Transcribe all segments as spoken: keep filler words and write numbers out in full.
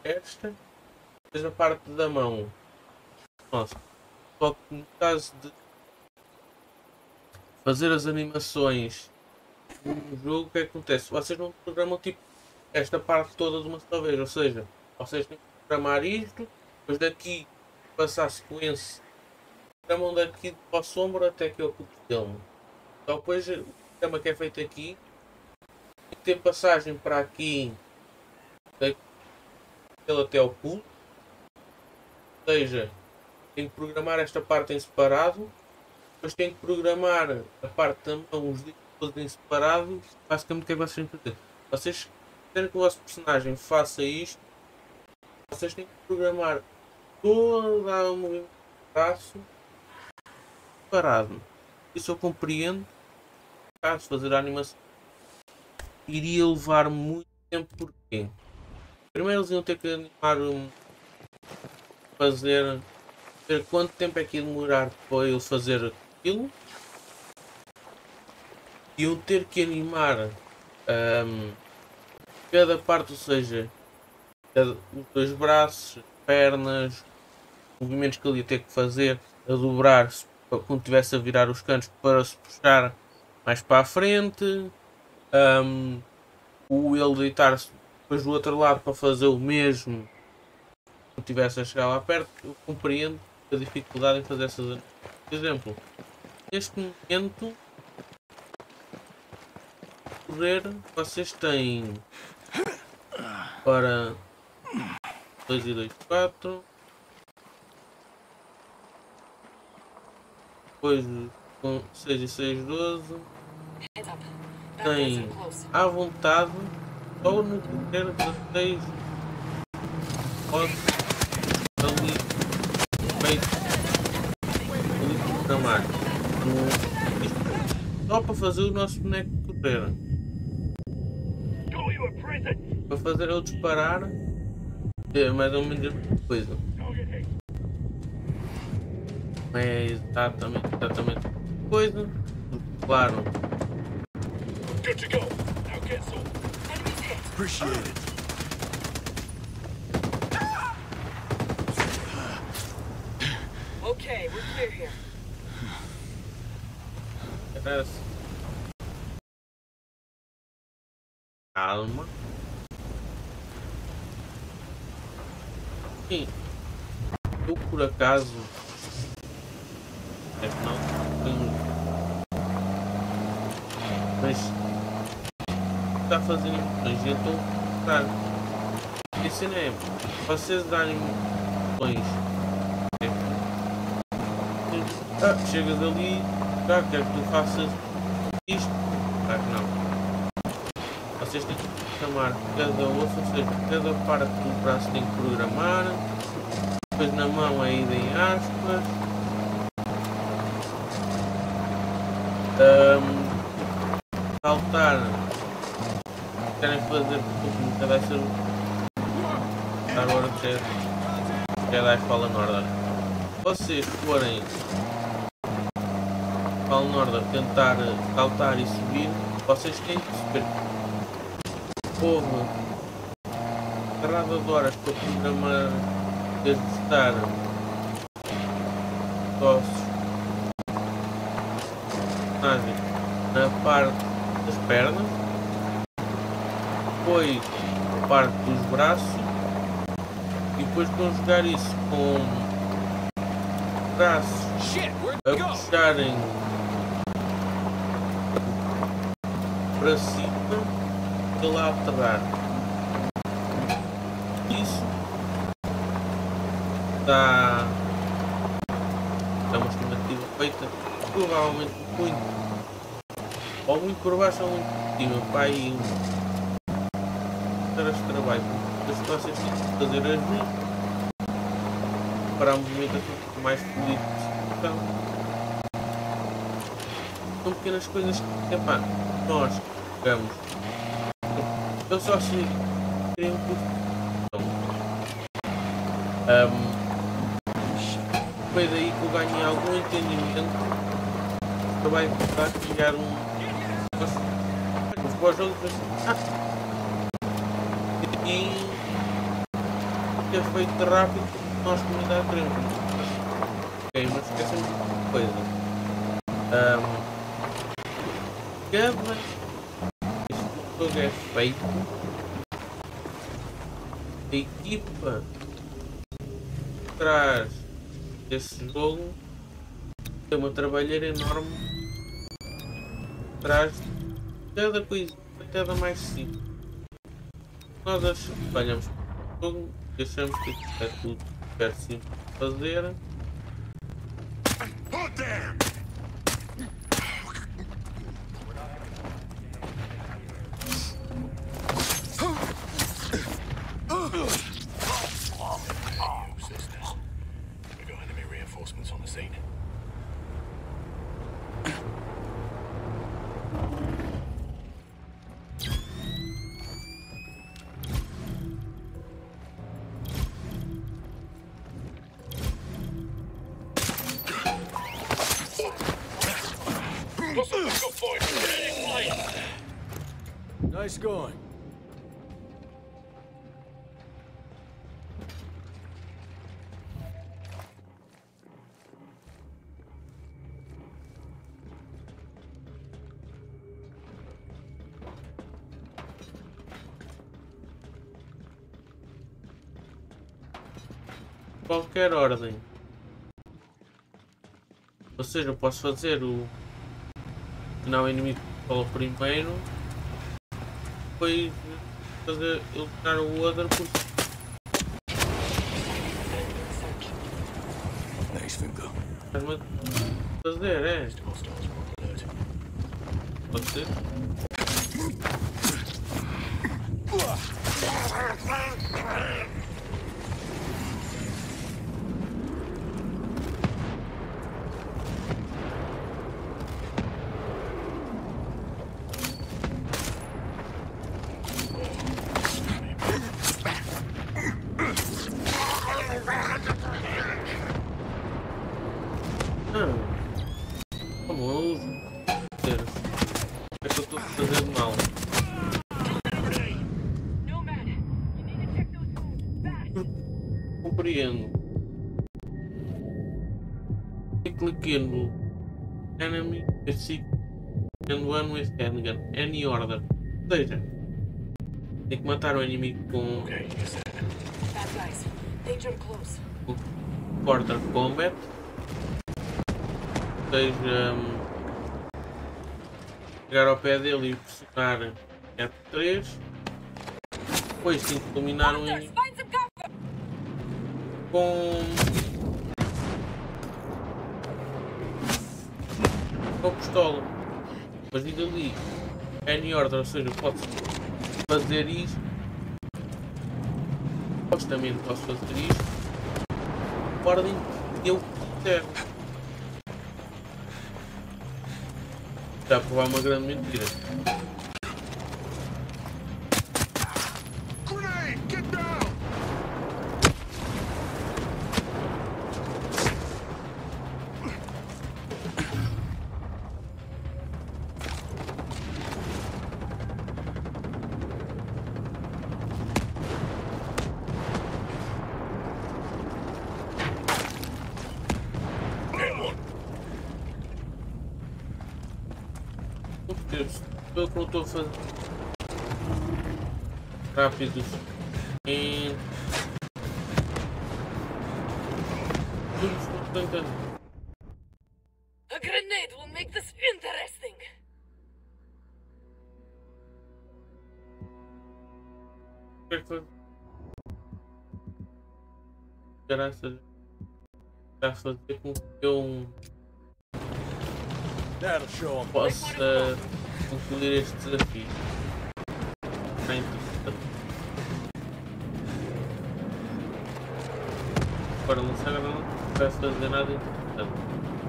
esta, depois a parte da mão. Nossa, só que no caso de fazer as animações no jogo, o que é que acontece? Vocês não programam tipo esta parte toda de uma só vez, ou seja, vocês têm que programar isto, depois daqui passar a sequência, programam daqui para a sombra até que eu ocupe o filme. Então depois o programa que é feito aqui tem que ter passagem para aqui daquele até ao pulo, ou seja, tem que programar esta parte em separado, depois tem que programar a parte da mão, os dedos todos em separado. Basicamente o que é que vocês têm que fazer? Vocês querem que o vosso personagem faça isto, vocês têm que programar toda a movimento do braço separado. Isso eu compreendo. Caso fazer a animação iria levar muito tempo. Porquê? Primeiro eles iam ter que animar um, fazer ver quanto tempo é que ia demorar para ele fazer aquilo. Iam ter que animar um, cada parte, ou seja, cada, os dois braços, pernas, movimentos que ele ia ter que fazer, a dobrar-se quando estivesse a virar os cantos para se puxar mais para a frente, um, o ele deitar-se depois do outro lado para fazer o mesmo quando estivesse a chegar lá perto. Eu compreendo a dificuldade em fazer essas. Por exemplo, neste momento correr vocês têm para dois e dois, quatro. Depois com seis e seis, doze. Tem à vontade ou no correr dezesseis. Pode ali feito ali programar só para fazer o nosso boneco correr. Para fazer ele disparar é mais ou menos a mesma coisa. Não é exatamente, exatamente a mesma coisa. Claro. Good to go. Now get some. Enemies hit. Appreciate it. Okay, we're clear here. Parece. Calma. Sim. Eu por acaso. É que não. Tenho... Mas. Está a fazer emoções e eu estou a mostrar. E a cena é. Vocês darem emoções. Ah, chegas ali, já quero que tu faças isto. Ah, não. Vocês têm que chamar cada osso, ou seja, cada parte do braço tem que programar. Depois na mão a ida em aspas. Um, saltar. Querem fazer porque vai ser. Agora que é da escola Norda. Vocês forem ao Norda tentar saltar e subir, vocês têm que perceber que houve carrada de horas para programar desde estar ossos na parte das pernas, depois a parte dos braços e depois conjugar isso com braços a puxarem para cima e lá aterrar. Isso dá, dá uma estimativa feita provavelmente muito ou muito por baixo ou muito por cima para aí para este trabalho. As vocês têm que fazer as duas para a movimentação mais fluida. Então, são pequenas coisas que, epá, nós jogamos. Eu só sei que queria um curso. Então, um, foi daí que eu ganhei algum entendimento que vai começar a criar um. Os pós-jogos assim. Ah, e ter feito rápido porque nós comunidade queremos. Ok, mas esquecemos de uma coisa. Um, cada este jogo é feito, a equipa que traz esse jogo tem uma trabalheira enorme, traz cada coisa, cada mais simples. Nós olhamos para o jogo e achamos que é tudo super simples de fazer. Nice going. Qualquer ordem, ou seja, eu posso fazer o final inimigo para o primeiro, depois fazer ele pegar o outro por estás-me a fazer, é? Pode ser? Compreendo. E cliquei no enemy basic and one with handgun, any order. Ou seja, tem que matar o inimigo com o Quarter Combat. Ou seja, um, chegar ao pé dele e pressionar F três. Depois tem que dominar o inimigo com com a pistola. Mas diga ali any order, ou seja, posso fazer isto. Supostamente posso fazer isto. Ordem que eu quiser. Já provar uma grande mentira. Eu que não estou a fazer rápidos e a grenade will make this interesting. Graças a fazer com que eu possa concluir este desafio. É interessante. Agora lançar agora não vai fazer nada interessante.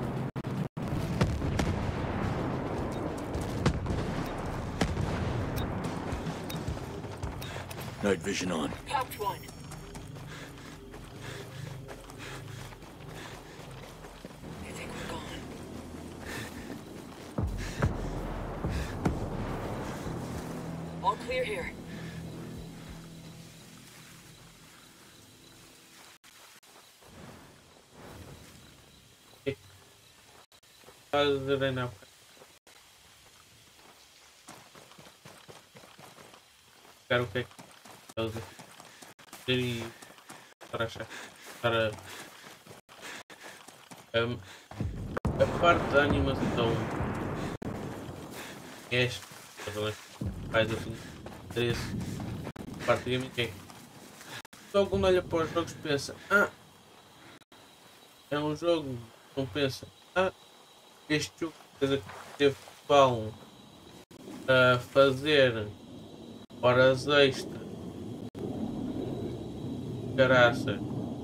Night vision on. Popped one. I think we're gone. All clear here. fazer ainda há bocado. Ver o que é que eles a fazer e para achar. Para um, a parte da animação é esta, faz assim interesse. A parte de gaming é só quando olha para os jogos pensa, ah, é um jogo, não pensa, ah, este jogo coisa que teve pessoal a fazer horas extras, caraças.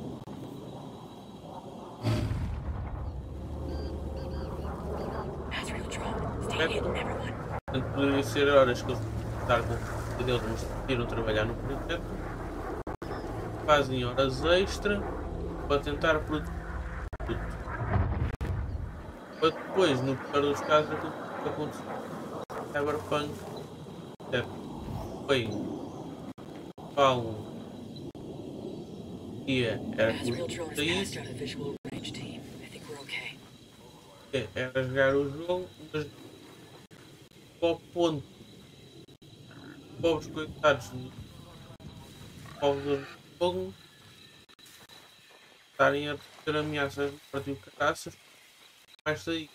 That's real drone. Stay hidden, everyone. Portanto, poderia ser horas que eles estar com o deles, mas decidiram trabalhar no projeto, fazem horas extra para tentar produzir produto. Para depois, no pior dos casos, aquilo que aconteceu no Cyberpunk é, foi falam dia era As real drone is sair, passed out of visual range, team. I think we're okay. era jogar o jogo, mas ao ponto pobres coitados dos povos do jogo estarem a receber ameaças de morte e o caraças mais sair.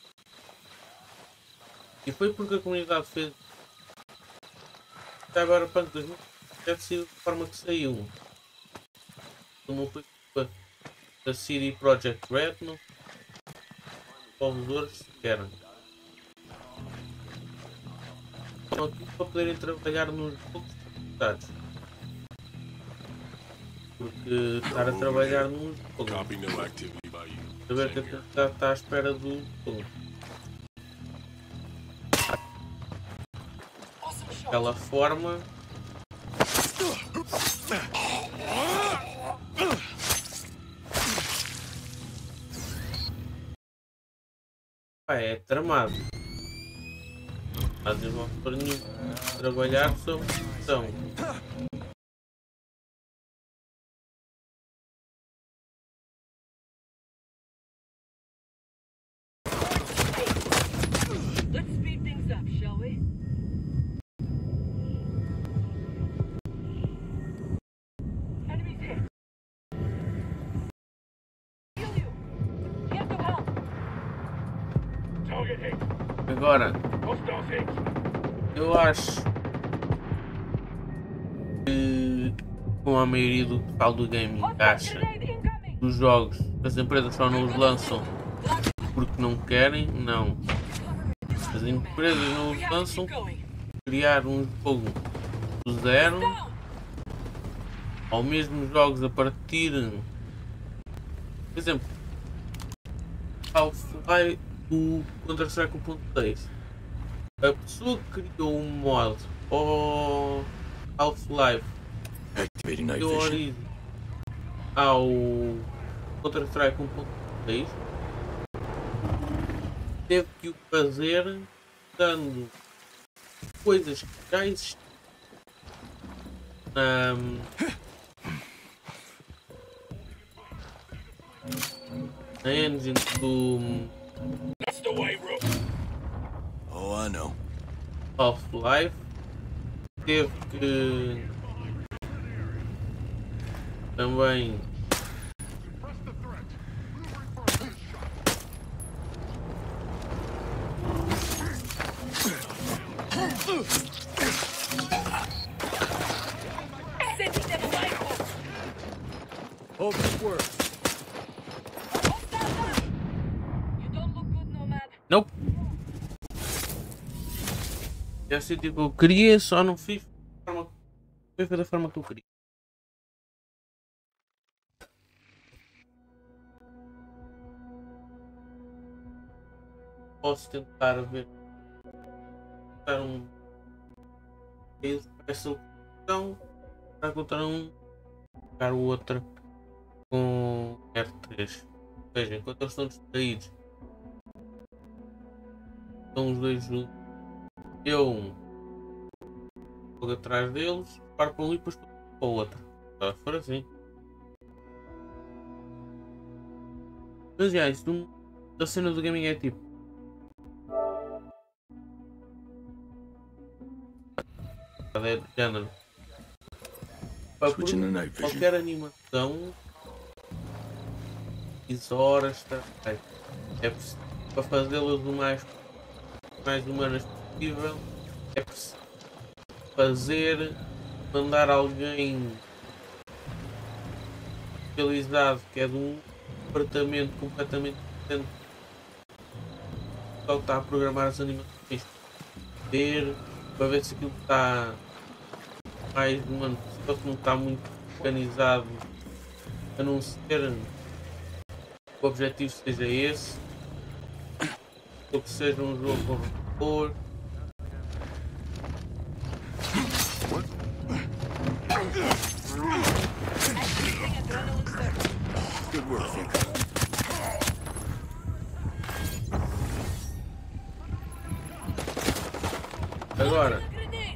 E foi porque a comunidade fez Cyberpunk dois mil e sete sido de forma que saiu. Não foi culpa da C D Projekt Red, não foi desenvolvedores sequer. Estão aqui para poderem trabalhar nos jogos dados. Porque estar a trabalhar num jogo, Copy, no activity by you. saber que a comunidade está à espera do jogo. Awesome shot. Daquela forma, pá, é tramado. Não há desenvolvedor nenhum a trabalhar sobre questão. Let's speed things up, shall we? Enemies hit. Heal you. Here to help. Target hit. Agora, Hostile hit. eu acho que, como a maioria do pessoal do gaming acha, Grenade incoming. os jogos, as empresas só não os lançam porque não querem, não. As empresas não os We have to lançam keep going. criar um jogo do zero, Down. ou mesmo jogos a partir, por exemplo, Half-Life, o Counter-Strike um ponto seis. A pessoa que criou um mod ao Half-Life Activating night deu vision. origem ao Counter-Strike um ponto seis, teve que o fazer dando coisas que já existiam na, na engine do That's the way, Rook. Oh, I know. Half-Life. Teve que também Sending them a rifle. Hold this work. Hostile down. You don't look good, Nomad. não. Já sei tipo, eu queria, só não fiz da forma, foi da forma que eu queria. Posso tentar ver dar um essa opção para encontrar um jogar o outro com R três. Ou seja, enquanto eles estão distraídos, estão os dois juntos. Eu vou atrás deles, paro para um e depois para o outro. Está for assim. Mas já, isso da cena do gaming é tipo, É do género. Pá, por Switching to night vision. qualquer animação, dez horas, tá? É preciso, para fazê-las o mais, mais humanas possível, é preciso fazer, mandar alguém especializado que é de um departamento completamente diferente só que está a programar as animações, ver para ver se aquilo está mais humano possível, se não está muito organizado, a não ser o objetivo seja esse, ou que seja um jogo com valor. Activating adrenaline surge. Good work, Finka. Agora, Grenade.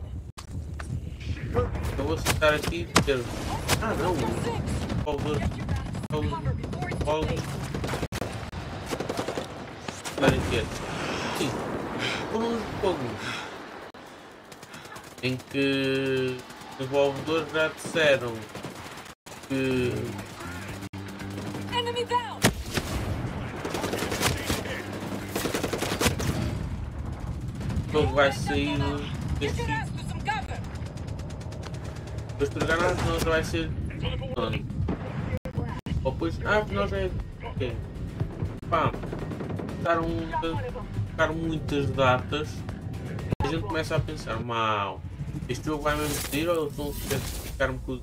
eu vou sentar aqui e dizer, ah não, o Paulo Cover before it's too Paulo late. estarem quietos. Sim, por um jogo em que os desenvolvedores já disseram que Enemy down. o jogo vai sair Get deste your ass to some cover. depois tu ganhas, não já vai ser ano. Ou depois, ah, nós é ok. Pá, ficaram, ficaram muitas datas, a gente começa a pensar, mal, este jogo vai mesmo sair ou eles vão ficar-me com.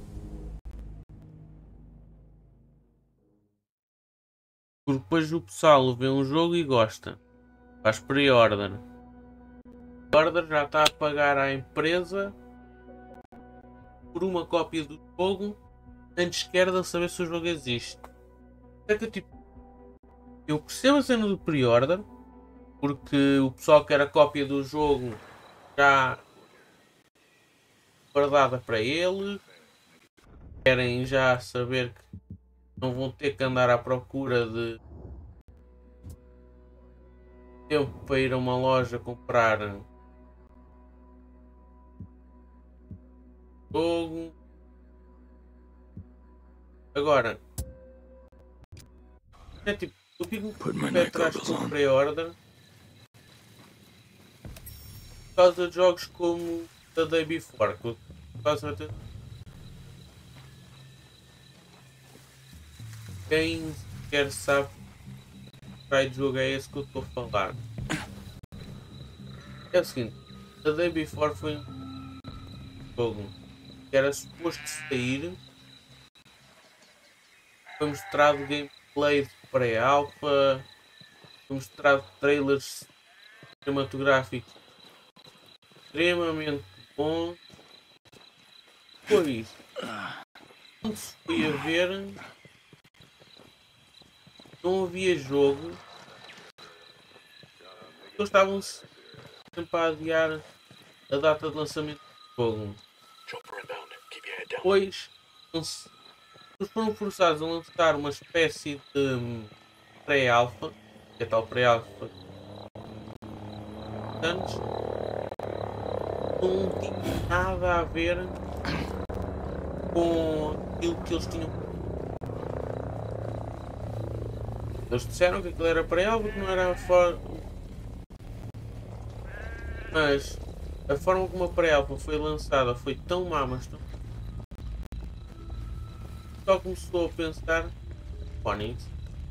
Porque depois o pessoal vê um jogo e gosta, faz pre-order. Order já está a pagar à empresa por uma cópia do jogo antes quer de saber se o jogo existe. É que tipo, eu percebo a cena do pre-order porque o pessoal quer a cópia do jogo já guardada para ele, querem já saber que não vão ter que andar à procura de tempo para ir a uma loja comprar jogo. Agora, é tipo, eu fico Put my pé night atrás goggles com o on. pre-order por causa de jogos como The Day Before, que eu quase certeza quem quer sabe que raio de jogo é esse que eu estou a falar. É o seguinte, The Day Before foi um jogo que era suposto sair, foi mostrado gameplay de pré-alpha, foi mostrado trailers cinematográficos extremamente bons. Depois, quando se foi a ver, não havia jogo, eles estavam sempre a adiar a data de lançamento do jogo. Chopper inbound. Keep your head down. Depois, eles foram forçados a lançar uma espécie de hum, pré-alpha, que é tal pré-alpha, antes não tinha nada a ver com aquilo que eles tinham. Eles disseram que aquilo era pré-alpha, que não era for... mas a forma como a pré-alpha foi lançada foi tão má, mas tão... só começou a pensar, Onyx,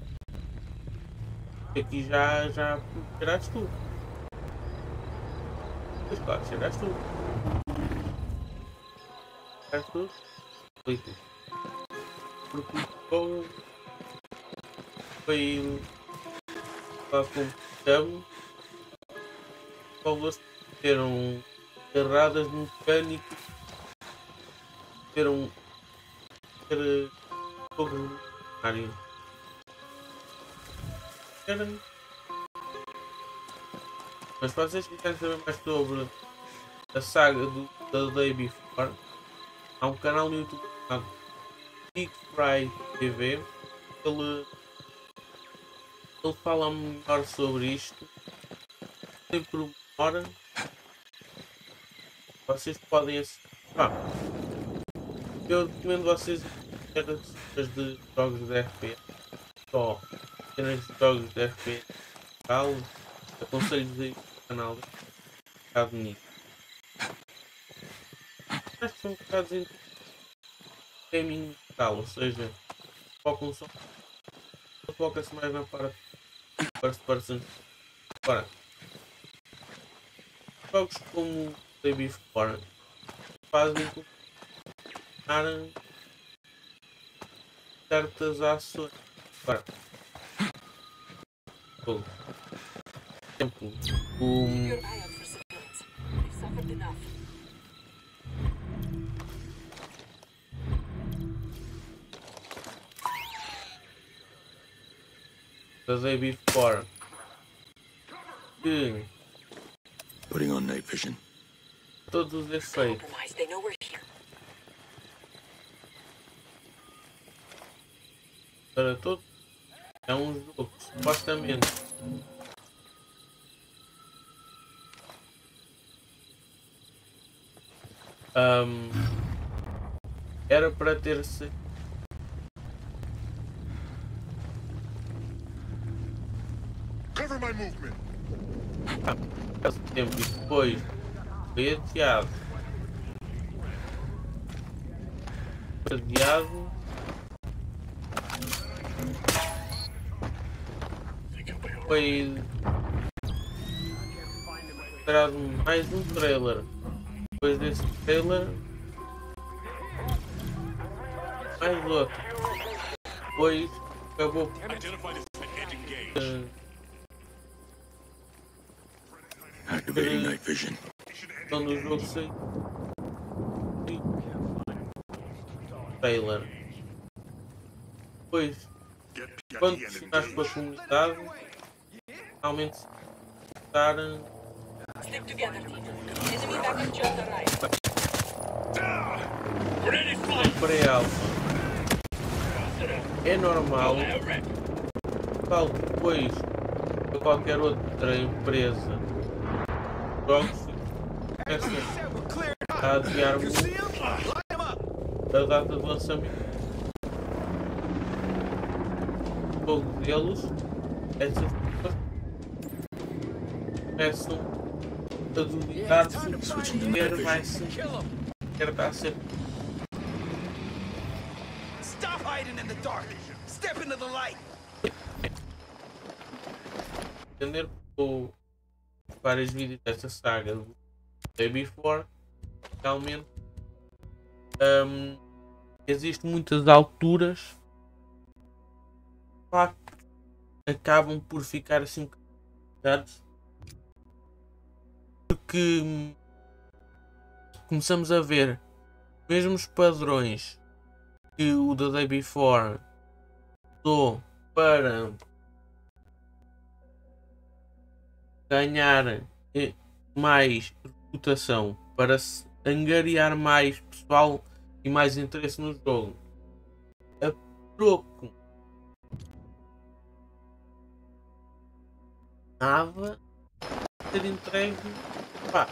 aqui já, já cheiraste tu. Pois claro, cheiraste tu. Cheiraste tu? Explico. Porque o jogo foi lá como chamo, valores eram erradas no mecânico, eram ter sobre o cenário. Era... Mas se vocês quiserem saber mais sobre a saga do The Day Before, há um canal no YouTube chamado Big Fry T V. Ele, ele fala melhor sobre isto. Tem por uma hora. vocês podem assistir. Ah, eu recomendo vocês ver as de jogos de F P S. Só cenas de jogos de F P S. Aconselho-vos aí o canal. Um bocado nisso. Acho que são um bocado em gaming local, ou seja, focam só. Foca-se mais na parte first person. Agora, jogos como The Before fazem com que certas ações. Agora, por exemplo, o Your eye out for civilians. They've suffered enough. The Day Before, que Putting on night vision. todos os efeitos Compromise. They know we're here. para todos é um jogo que supostamente um, era para ter se Cover my movement. há pouco tempo e depois foi adiado. Foi adiado. Foi mostrado mais um trailer. Depois desse trailer, mais outro. Depois acabou por uh, Activating night vision. quando o jogo saiu. Trailer. Depois, Get, get quando the enemy. chegaste com a comunidade, realmente estar Stick together, team. Enemy backup just arrived. Grenade flying. para alfa. É normal, tal depois de qualquer outra empresa, jogos começam a adiar muito a data de lançamento. O jogo deles, essas pessoas começam a duvidar-se de ter mais sentido. Quer estar sempre. Stop hiding in the dark. Step into the light. Entender por vários vídeos desta saga do Day Before, realmente um, existem muitas alturas lá que acabam por ficar assim complicados, porque hum, começamos a ver mesmos padrões que o The Day Before usou para ganhar eh, mais reputação, para se angariar mais pessoal e mais interesse no jogo, a troco nada ter entregue, pá,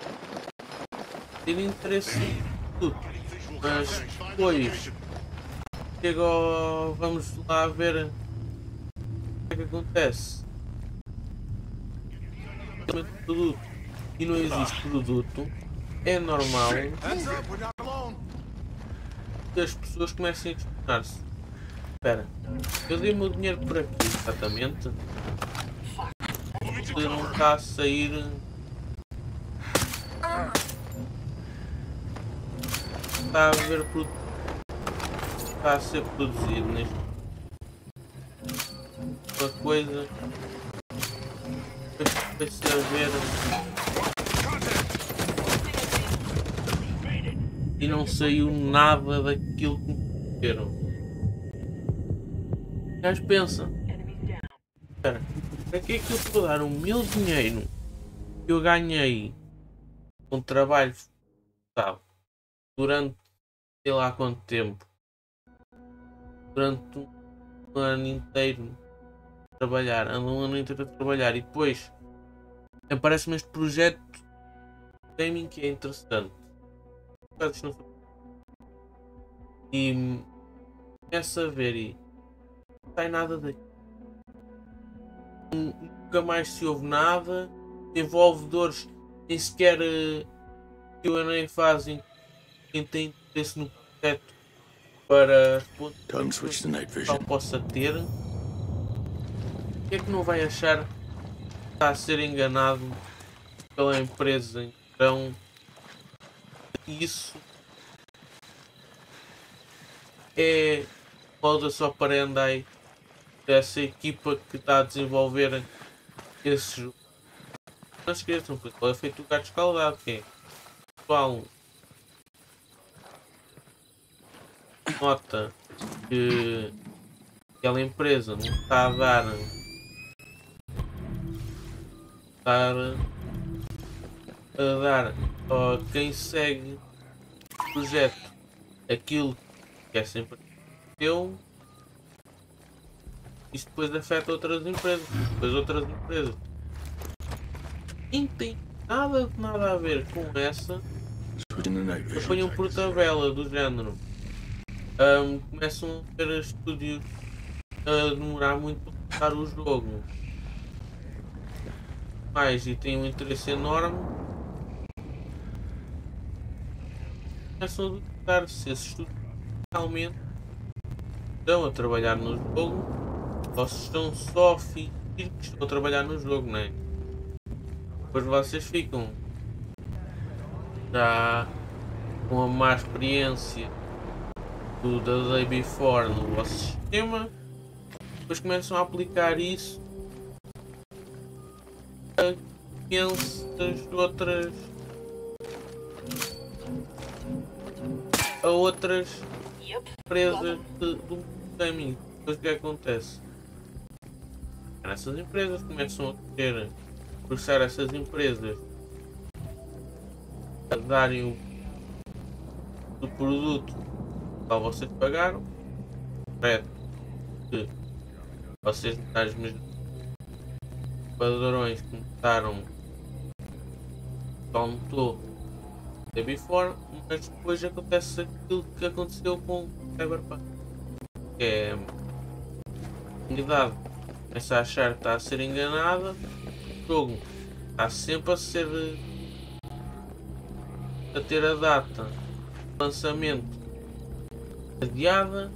ter interesse em tudo, mas depois chega ao, vamos lá ver o que é que acontece. Produto e não existe produto, é normal que as pessoas comecem a questionar-se. Espera, eu dei o meu dinheiro por aqui, exatamente. Ele não está a sair. Está a ver produto. Está a ser produzido neste. Uma coisa. Depois de ver. E não saiu nada daquilo que me pediram. O gajo pensa. Espera, para que é que eu estou a dar o meu dinheiro que eu ganhei com trabalho, sabe, durante sei lá quanto tempo, durante um ano inteiro a trabalhar, ando um ano inteiro a trabalhar e depois aparece-me este projeto gaming que é interessante. E começa a ver e não sai nada daqui. Nunca mais se ouve nada. Desenvolvedores nem sequer que o nem fazem quem tem interesse no projeto para Time switch to night que vision. possa ter. O que é que não vai achar que está a ser enganado pela empresa? Então isso é modus operandi dessa equipa que está a desenvolver esse jogo. Não se esqueçam, porque ele é feito o gato escaldado, que é pessoal nota que aquela empresa não está a dar, dar a dar a quem segue o projeto aquilo que é sempre eu. Isto depois afeta outras empresas, depois outras empresas nem tem nada nada a ver com essa, Switching to night vision. apanham por tabela do género. Um, começam a ter estúdios a demorar muito para começar o jogo mais e têm um interesse enorme, começam a duvidar se esses estúdios realmente estão a trabalhar no jogo ou se estão só a fingir que estão a trabalhar no jogo, não é? Depois vocês ficam já com a má experiência do da Day Before no vosso sistema, depois começam a aplicar isso a imensas outras a outras Yep. empresas de, do gaming. Depois o que acontece? Essas empresas começam a querer forçar essas empresas a darem o do produto que vocês pagaram, correto? Que vocês as mesmos padrões começaram aumentou the before, mas depois acontece aquilo que aconteceu com o Cyberpunk, que é a unidade começa a achar que está a ser enganada, o jogo está sempre a ser a ter a data de lançamento adiada,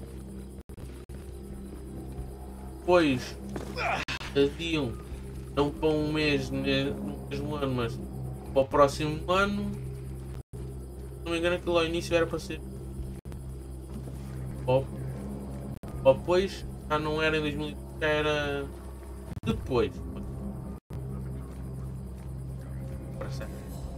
depois adiam não para um mês no mesmo ano, mas para o próximo ano. Se não me engano, aquilo ao início era para ser ou, ou depois já não era em dois mil e vinte, já era depois. Para certo.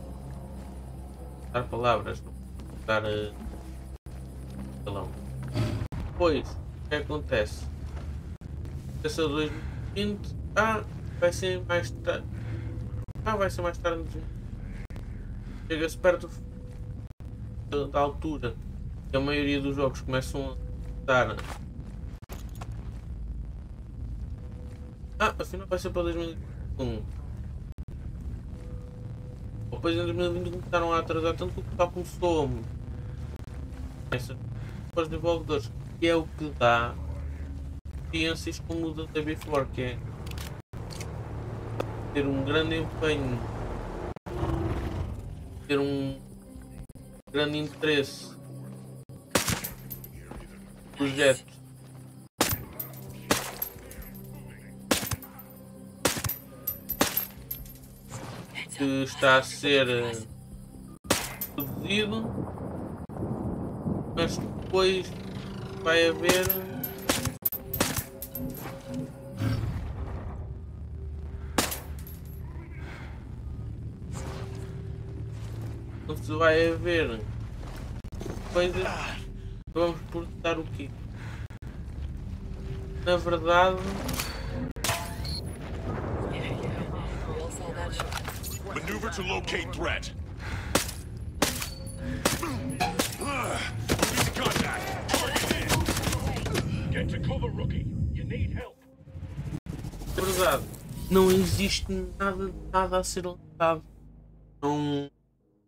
Dar palavras, não dar uh, salão. Depois, o que acontece? Essa dois mil e vinte, ah, vai ser mais tarde. Ah, vai ser mais tarde. Chega-se perto da, da altura que a maioria dos jogos começam a dar. Ah, afinal vai ser para dois mil e vinte e um. Depois em dois mil e vinte e um começaram a atrasar tanto que o pessoal começou essa para os desenvolvedores, que é o que dá experiências como o da Day Before, que é ter um grande empenho, ter um grande interesse no projeto, que está a ser produzido, mas depois vai haver se vai haver coisas que vamos perguntar o quê? Na verdade, We'll sell that shit. Maneuver to locate threat. Contact. Target in. Get to cover, rookie. You need help. é verdade, não existe nada, nada a ser lançado. Não,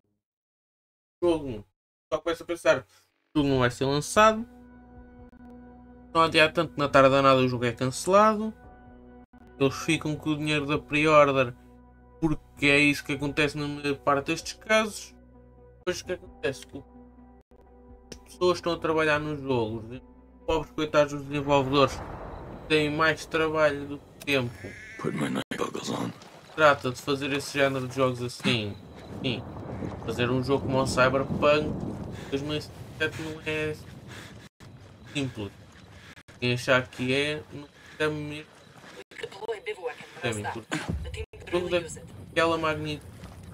O jogo só começa a pensar que o jogo não vai ser lançado. Não adianta tanto, na tarde nada o jogo é cancelado. Eles ficam com o dinheiro da pre-order, porque é isso que acontece na maior parte destes casos. Depois o que acontece? As pessoas estão a trabalhar no jogo, os pobres coitados dos desenvolvedores têm mais trabalho do que tempo. Put my night goggles on. Trata de fazer esse género de jogos assim. Sim, fazer um jogo como o Cyberpunk dois mil e setenta e sete não é simples. Quem achar que é, não é mesmo. Deploy bivouac and É how's that? porque The team could jogo really use it. daquela magnitude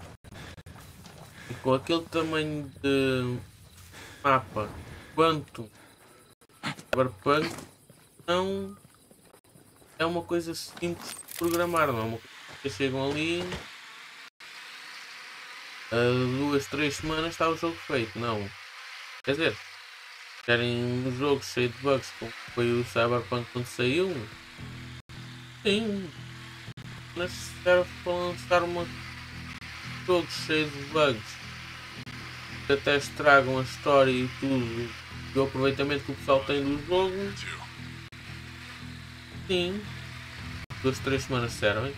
e com aquele tamanho de mapa quanto Cyberpunk não é uma coisa simples de programar, não é uma coisa que chegam ali a duas, três semanas está o jogo feito, não. Quer dizer, querem um jogo cheio de bugs como foi o Cyberpunk quando saiu? Sim, mas serve para lançar uma... um jogo cheio de bugs que até estragam a história e tudo e o aproveitamento que o pessoal tem do jogo. Sim, duas, três semanas servem.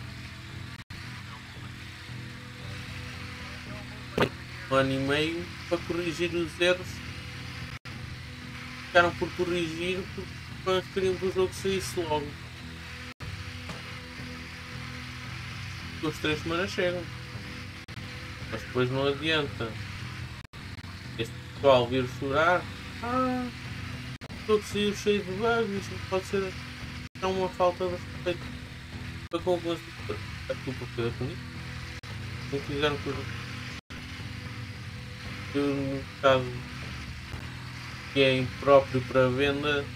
Um ano e meio para corrigir os erros. Ficaram por corrigir porque nós queríamos que o jogo saísse logo. Duas, três semanas chegam. Mas depois não adianta este pessoal vir chorar. Ah, o jogo saiu cheio de bugs, isto pode ser é uma falta de respeito para com o consumidor. A culpa foi da comigo. Não fizeram coisa. Eu, no caso que é impróprio para venda,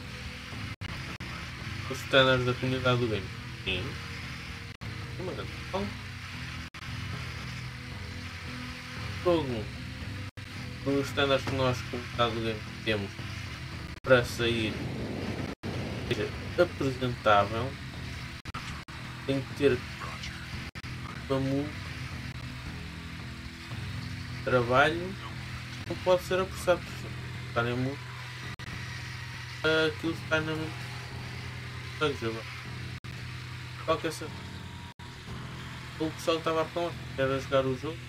os standards da comunidade do game. Sim. Uma grande questão. Jogo os standards que nós, comunidade do game, temos para sair seja apresentável, tem que ter uma mu trabalho, não pode ser apressado por estarem muito aquilo está na mente. Qual que é essa? O pessoal que estava a falar era jogar o jogo.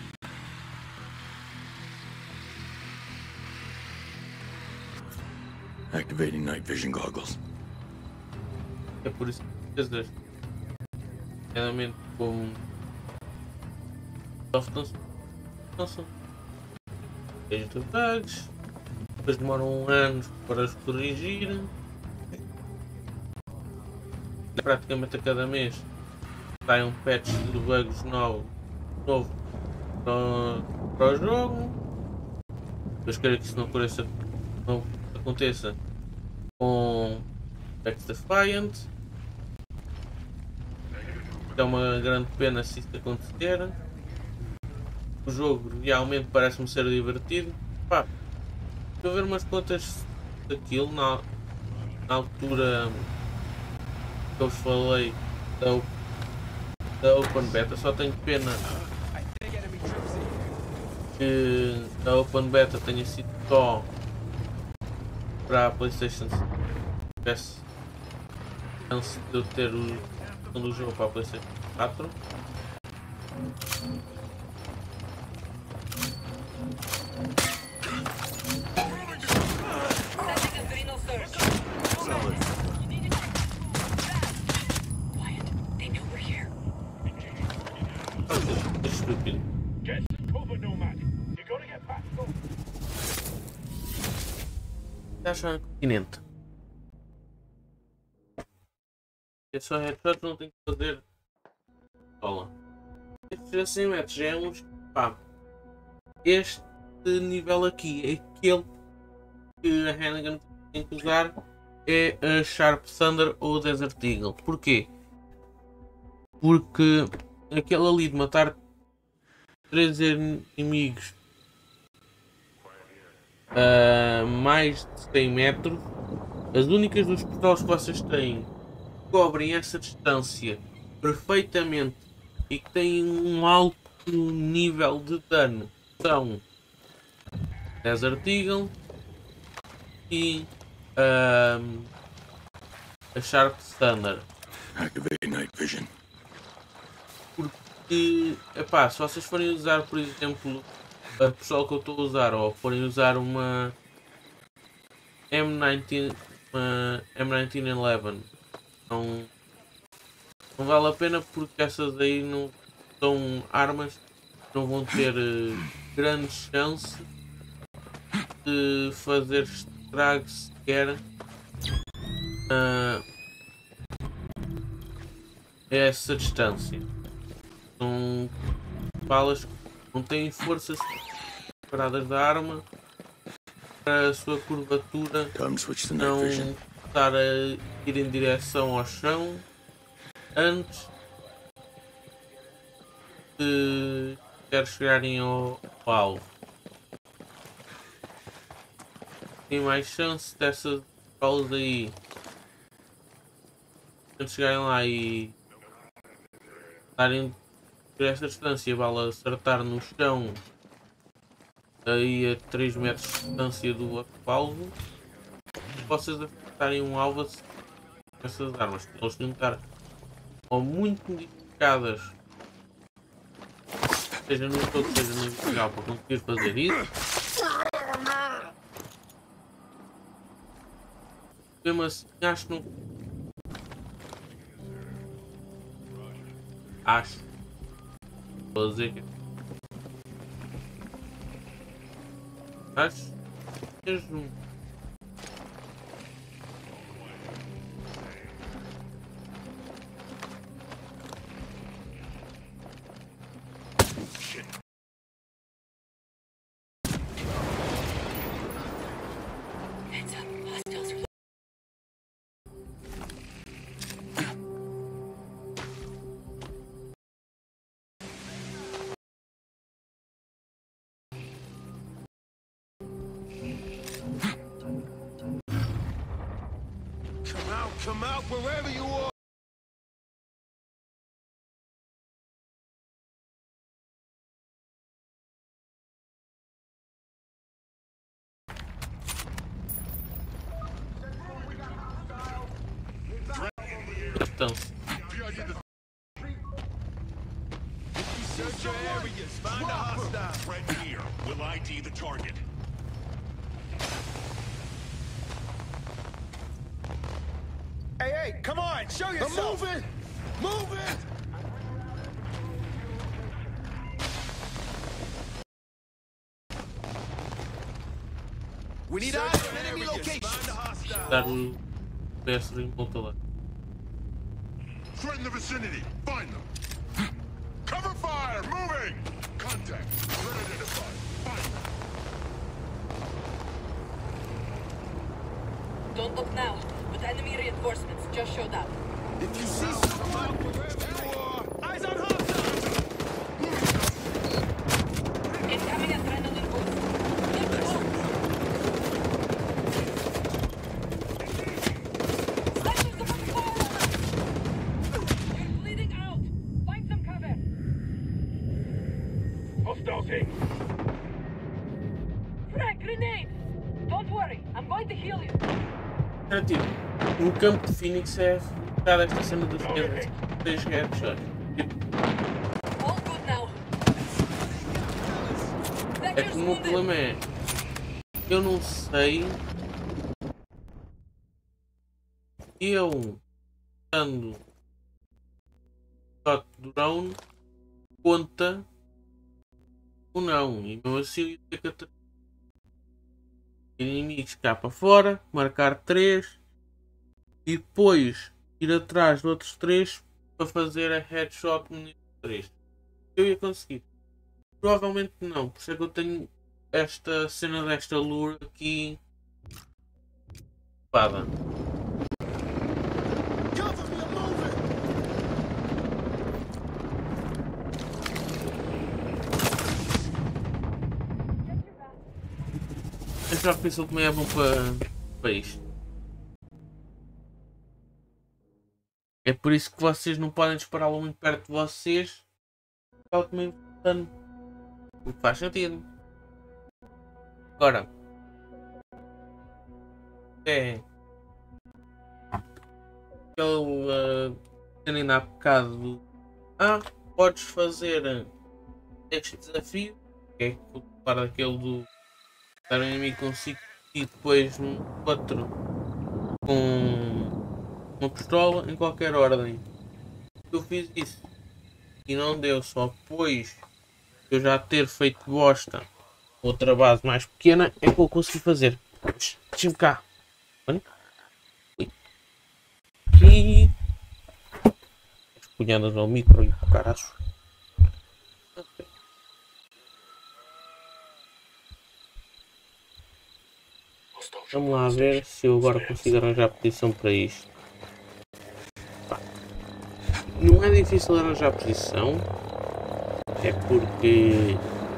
Activating night vision goggles. É por isso que as das realmente como soft não são cheios de bugs, depois demoram anos para os corrigir. Praticamente a cada mês sai um patch de bugs novo, novo para, para o jogo. Eu espero que isso não aconteça, não aconteça com X Defiant. É uma grande pena se isso acontecer. O jogo realmente parece-me ser divertido. Pá, estou a ver umas contas daquilo na, na altura que eu vos falei da, da Open Beta. Só tenho pena que a Open Beta tenha sido só para a PlayStation. Tivesse chance de eu ter o do jogo para a PlayStation quatro. É estúpido. Get some cover, Nomad. You gotta get past them. Já acham no continente? É só headshot, não tem que fazer bola. Estes assim metros já é uns. Pá. Este nível aqui é aquele que a Hannigan tem que usar, é a Sharp Thunder ou Desert Eagle. Porquê? Porque aquele ali de matar três inimigos a mais de cem metros, as únicas dos pistolas que vocês têm cobrem essa distância perfeitamente e que têm um alto nível de dano são Desert Eagle e um, a Sharp Thunder. Activating night vision. Porque, epá, se vocês forem usar, por exemplo, a pistola que eu estou a usar, ou forem usar uma M dezenove, uma M dezenove onze, não, não vale a pena porque essas aí não são armas, não vão ter uh, grande chance de fazer estrago sequer uh, a essa distância. São balas que não têm forças separadas da arma para a sua curvatura Time to switch to night não vision. estar a ir em direção ao chão antes de quer chegarem ao, ao alvo. Tem mais chance dessas balas aí antes de chegarem lá e darem por esta distância, a bala acertar no chão aí a três metros de distância do outro alvo, vocês acertarem um alvo com essas armas. Eles têm que estar ou muito modificadas, seja no todo, seja no integral, para conseguir fazer isso. Mesmo assim, acho que não. Acho. Vou dizer que. Acho. Mesmo. Heads up. Hostiles are Come out, come out, wherever you are. Distância. Search your areas, find a hostile. Threat here. We'll I D the target. Hey, hey, come on, show yourself. Move it, move it. We need eyes on enemy locations. Find a hostile. Dar o P S em volta lá. Threaten the vicinity. Find them. Cover fire. Moving. Contact. Threat identified. Find them. Don't look now, but enemy reinforcements just showed up. If you see someone, wherever you are, eyes on hostile. Incoming adrenaline boost. Let's go. Snipers above the fire! You're bleeding out. Find some cover. Hostile thing. Frag, grenade! Don't worry, I'm going to heal you. Era tipo, no campo de Phoenix é focada esta cena dos três headshots. Tipo, All good now. é Vector's que o meu wounded. problema é. Eu não sei. Eu dando shot do drone conta ou não. E mesmo assim eu ia ter que atra- inimigos cá para fora, marcar três e depois ir atrás de outros três para fazer a headshot no nível três. Eu ia conseguir. Provavelmente não, por isso é que eu tenho esta cena desta lure aqui. Espada. Cover me, I'm moving. Eu já pensou que também é bom para, para isto. É por isso que vocês não podem dispará-lo muito perto de vocês. Ela também dano. O que faz sentido. Agora é aquele uh, ainda há bocado. Ah, podes fazer este desafio, que é para aquele do dar um inimigo com cinco e depois um outro com uma pistola em qualquer ordem. Eu fiz isso e não deu, só depois de eu já ter feito bosta outra base mais pequena é que eu consegui fazer. Deixa-me cá. Olha. Aqui. As punhadas ao micro e o caralho. Okay. Vamos lá ver se eu agora consigo arranjar posição para isto. Pá. Não é difícil arranjar posição. É porque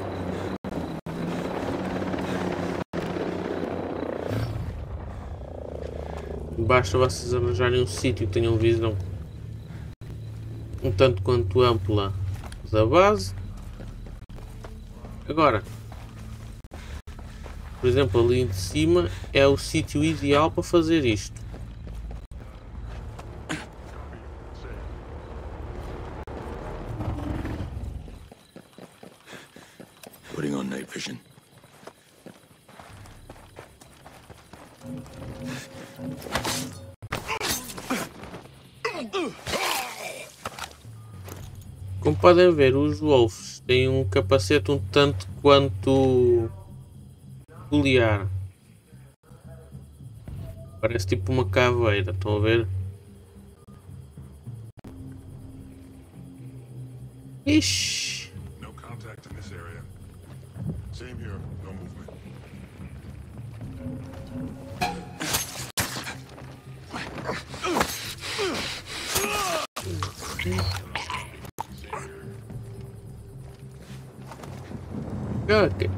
basta vocês arranjarem um sítio que tenham visão um tanto quanto ampla da base. Agora, por exemplo, ali de cima é o sítio ideal para fazer isto. Putting on night vision. Como podem ver, os Wolves têm um capacete um tanto quanto peculiar. Parece tipo uma caveira, estão a ver? Ixi! No contact in this area. Same here. No movement. Ok.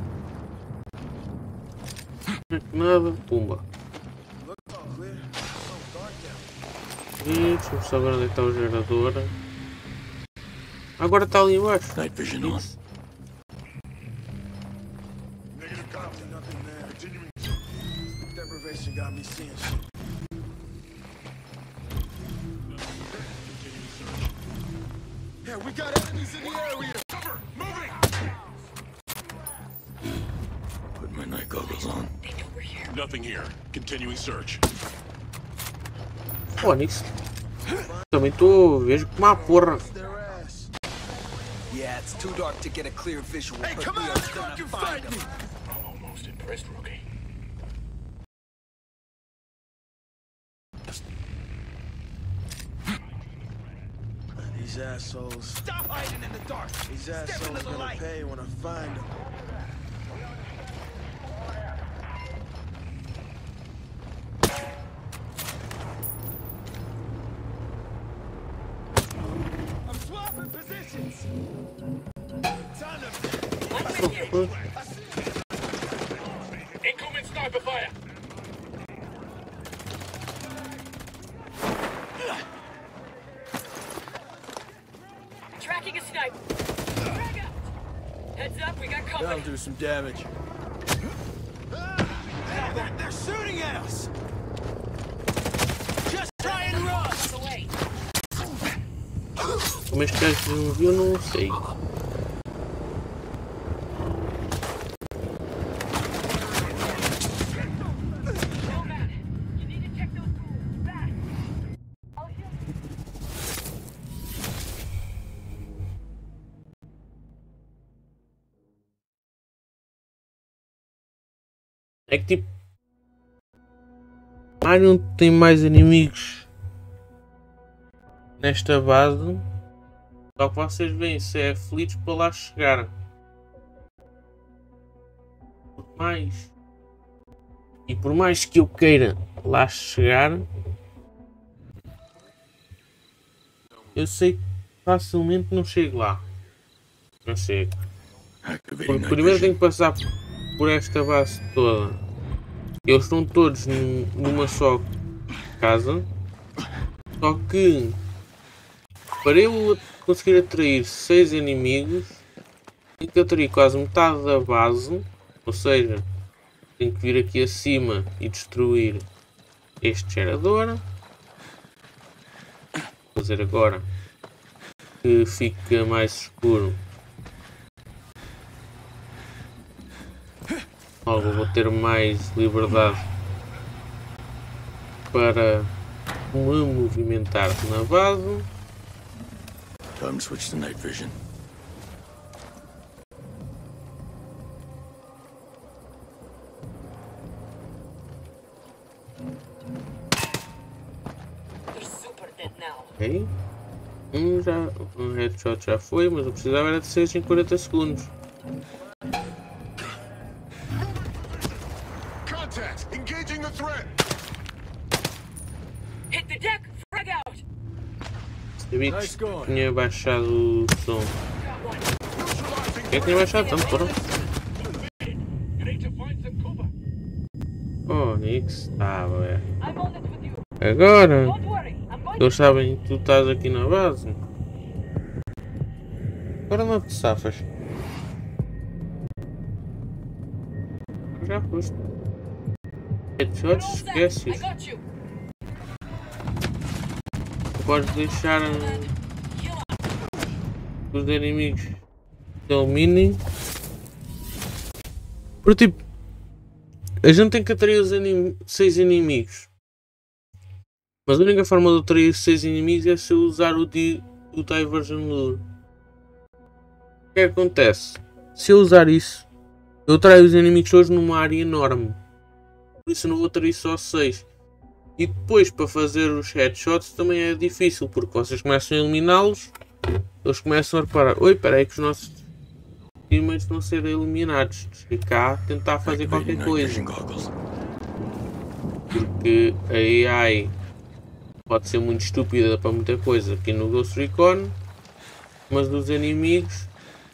Nada, pumba. E deixa-me só ver onde é que está o gerador. Agora está ali embaixo. Night vision on. Negative contact. Nothing there. Continuing. Deprivation got me seeing shit. Yeah, we got enemies in the area. Cover! Moving! Put my night goggles on. Nothing here. Continuing search. Onix. Também estou. Vejo como uma porra. Their ass. Yeah, it's too dark to get a clear visual. Hey, but come we on, are let's gonna fucking find fight them. me. I'm almost impressed, rookie. These assholes. Stop hiding in the dark. These Step assholes into the gonna light. pay when I find them. I'm swapping positions. Time to. Incoming sniper fire! Tracking a sniper. Frag out. Heads up, we got company. That'll do some damage. They're, they're shooting at us. Just try and run. Away. Como este gajo não viu, não sei. Nomad, you need to check those fools. Fast. I'll heal you. É que tipo. Ah, não tem mais inimigos nesta base. Só que vocês veem se é aflitos para lá chegar. Por mais. E por mais que eu queira lá chegar, eu sei que facilmente não chego lá. Não chego. Activating Porque night primeiro tenho vision. que passar por esta base toda. Eles estão todos num- numa só casa. Só que para eu conseguir atrair seis inimigos, tenho que atrair quase metade da base. Ou seja, Tenho que vir aqui acima e destruir este gerador. Vou fazer agora que fica mais escuro. Logo vou ter mais liberdade para me movimentar na base. Time to switch to night vision. They're super dead now. Ok. Um, já, um headshot já foi, mas eu precisava era de seis em quarenta segundos. Contact! Engaging the threat! Hit the deck. Frag out. Sabia que tinha baixado o som. Got one. Por que tinha baixado tanto, porra? You need to find some cover. Oh, Nix, tá, ué. I'm on it with you. Agora, Don't worry. I'm going. eles sabem que tu estás aqui na base. Agora não te safas. Já foste. You're Headshots, all set. I esqueces. got you. Podes deixar hum, Heal up. os inimigos te eliminem. Porque tipo, a gente tem que atrair os inim seis inimigos. Mas a única forma de atrair os seis inimigos é se eu usar o, di o Diversion Lure. O que é que acontece? Se eu usar isso, eu atraio os inimigos todos numa área enorme. Por isso eu não vou atrair só seis. E depois para fazer os headshots também é difícil, porque vocês começam a eliminá-los, eles começam a reparar, oi, espera aí que os nossos teammates vão ser eliminados, e cá tentar fazer qualquer Activating night coisa, vision goggles. porque a A I pode ser muito estúpida para muita coisa aqui no Ghost Recon, mas os inimigos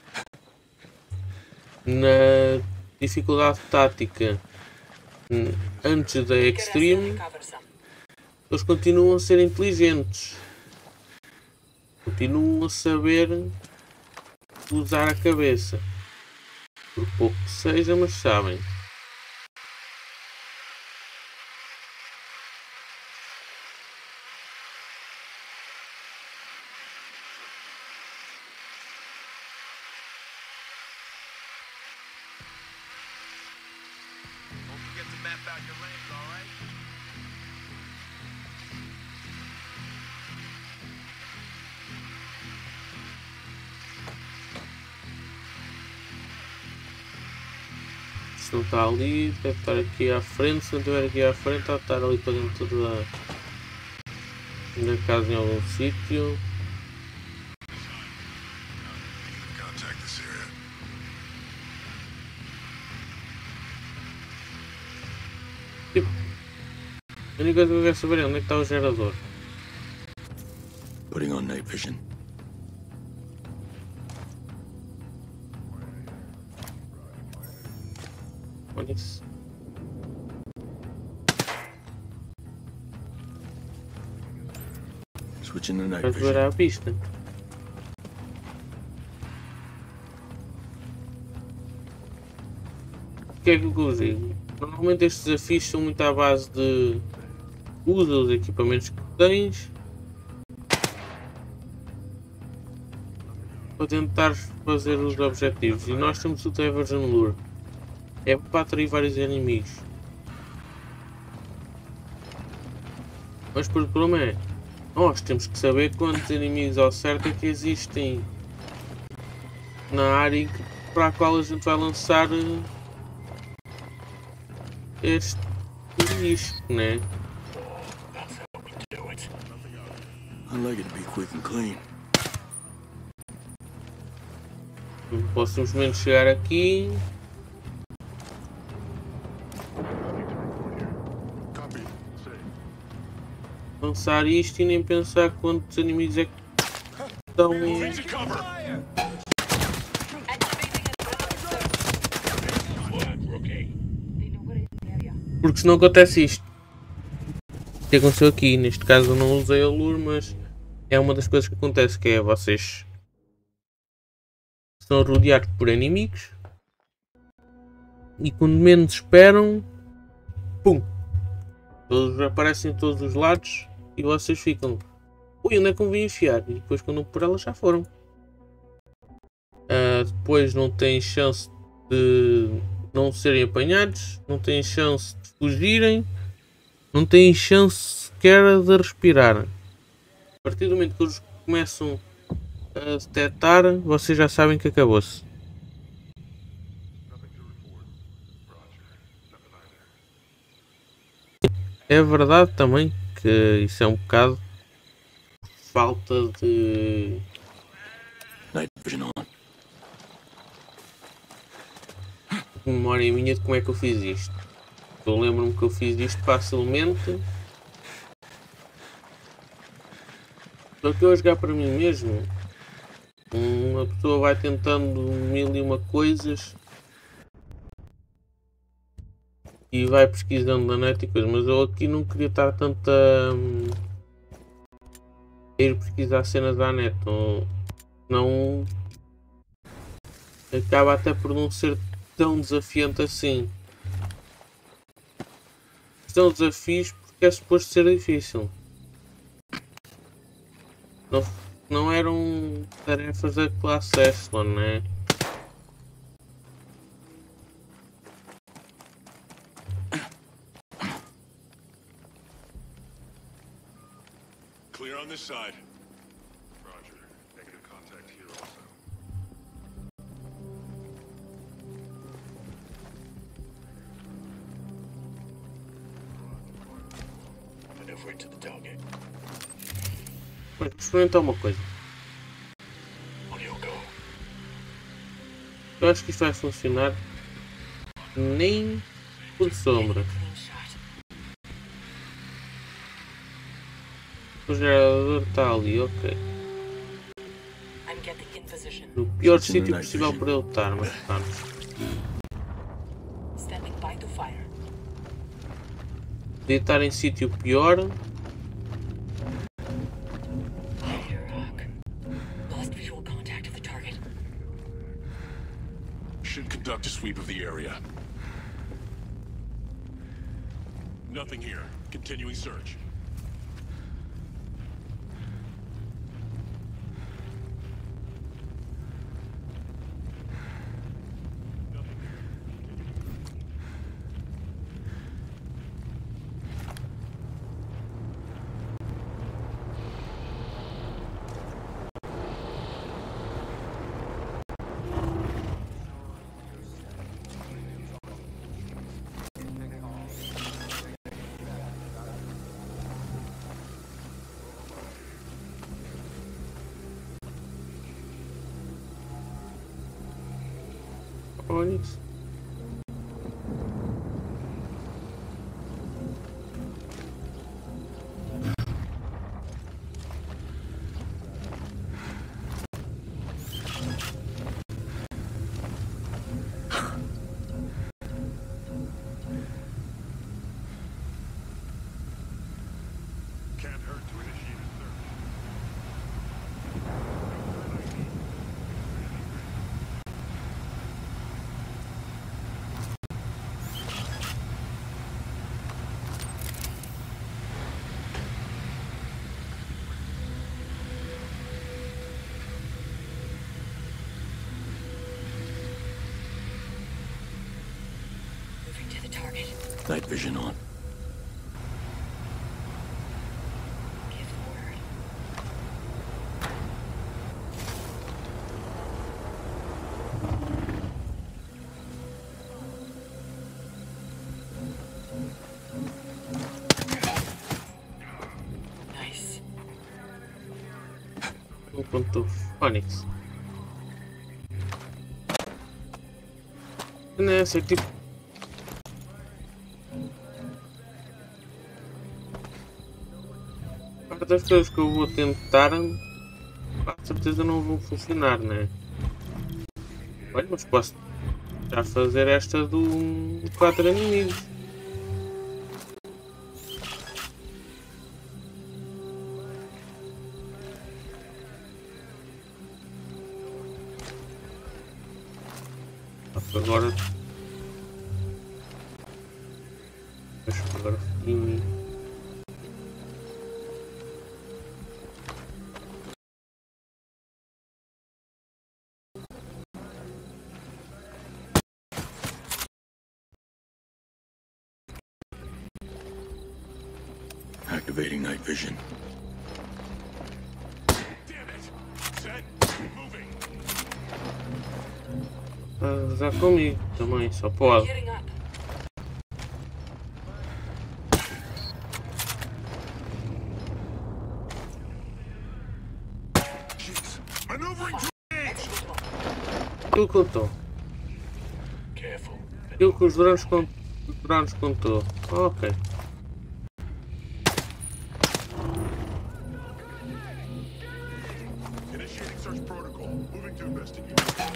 na dificuldade tática antes da Extreme, Cover some. eles continuam a ser inteligentes, continuam a saber usar a cabeça, por pouco que seja, mas sabem. Don't forget to map out your lanes, all right? Se não está ali, deve estar aqui à frente. Se não estiver aqui à frente, está a estar ali para dentro da, da casa em algum sítio. Contact this area. Tipo, a única coisa que eu quero saber é onde é que está o gerador. Putting on night vision. Olha isso. Switching to night Vais ver vision. à pista. O que é que eu digo? Normalmente estes desafios são muito à base de usa os equipamentos que tens para tentar fazer os objetivos. E nós temos o Diversion Lure. É para atrair vários inimigos. Mas por o problema é, nós temos que saber quantos inimigos ao certo é que existem na área para a qual a gente vai lançar este disco, né? Do it. I like it to be quick and clean. Não posso simplesmente chegar aqui. Copy. Say. Lançar isto e nem pensar quantos inimigos é que estão. Take cover. Activating another Blood, rookie. They know we're in the area. Porque senão acontece isto. O que aconteceu aqui? Neste caso eu não usei a lure, mas é uma das coisas que acontece, que é vocês são rodeados por inimigos e quando menos esperam, pum, eles aparecem de todos os lados e vocês ficam, ui, onde é que eu vim enfiar? E depois quando por elas já foram. Uh, depois não têm chance de não serem apanhados, não têm chance de fugirem, não têm chance sequer de respirar. A partir do momento que eles começam a detectar, vocês já sabem que acabou-se. É verdade também que isso é um bocado falta de Night vision on. memória minha de como é que eu fiz isto. Eu lembro-me que eu fiz isto facilmente. Só que eu a jogar para mim mesmo, uma pessoa vai tentando mil e uma coisas e vai pesquisando na net e coisas, mas eu aqui não queria estar tanto a, a ir pesquisar cenas da net, não, não acaba até por não ser tão desafiante assim. São desafios porque é suposto ser difícil. Não, não eram tarefas da classe Echelon, né? Clear on this side. Roger. Negative contact here also. Maneuver to the target. Mas vou experimentar uma coisa. On your go. Eu acho que isto vai funcionar nem por sombra. O gerador está ali, ok. I'm getting in position. No pior Switching sítio night possível vision. para ele estar, mas está. Standing by to fire. Podia estar em sítio pior. Ready to rock. Lost visual contact of the target. Should conduct a sweep of the area. Nothing here. Continuing search. Olha isso. Can't hurt to initiate a search. Moving to the target. Night vision on. Give the word. Nice. Enquanto Phoenix. Nessa, tipo. Parte das coisas que eu vou tentar, com certeza não vão funcionar, né? Olha, mas posso já fazer esta do quatro inimigos. Agora Activating night vision. Damn it! Set. Moving. Ah, já comigo também, só pode. Gearing up. Jeez. Maneuvering to engage. Aquilo que eu estou. Careful. Aquilo que os drones, con os drones contou. Ok. Initiating search protocol. Moving to investigate.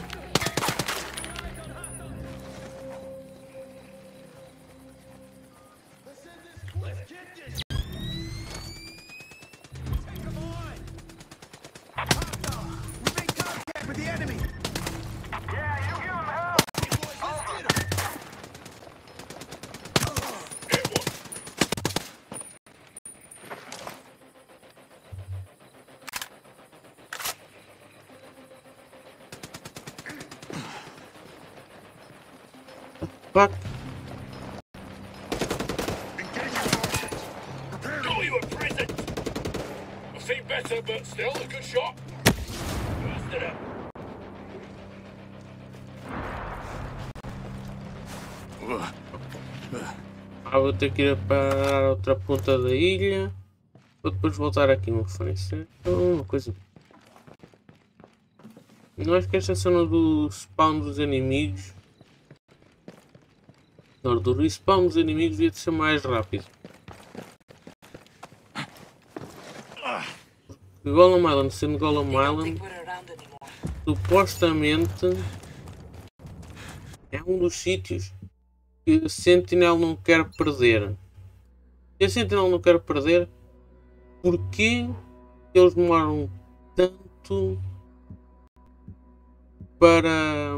We made contact with the enemy. Hit one. Fuck. Engaging targets. Prepare to Got you a prison. I've seen better, but still a good shot. Busted it. Ugh. Ah, vou ter que ir para a outra ponta da ilha. Vou depois voltar aqui no referência. Então, uma coisa. Não acho que esta cena do spawn dos inimigos. Não, do respawn dos inimigos devia ser mais rápido. Porque Golem Island, sendo Golem They don't Island, think we're around anymore. supostamente é um dos sítios que a Sentinel não quer perder. E a Sentinel não quer perder porque eles demoram tanto para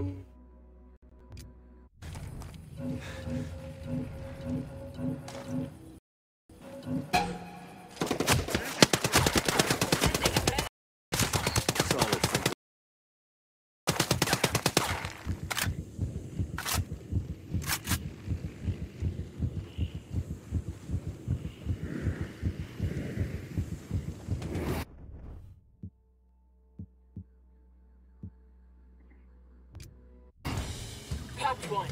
Popped one.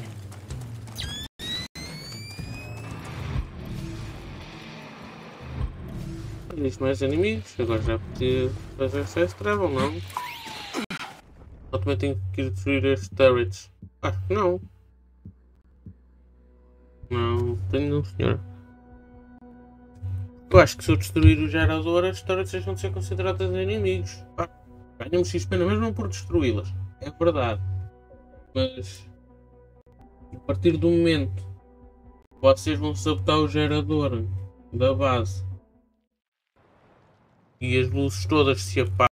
Existe mais inimigos, agora já podia fazer fast travel, não? Ou também tenho que ir destruir estes turrets? Acho que não. Não, tenho não, senhor. Eu acho que se eu destruir o gerador, as turrets deixam de ser consideradas inimigos. Ah, ganhamos X P mesmo não por destruí-las, é verdade. Mas a partir do momento que vocês vão sabotar o gerador da base e as luzes todas se apagam.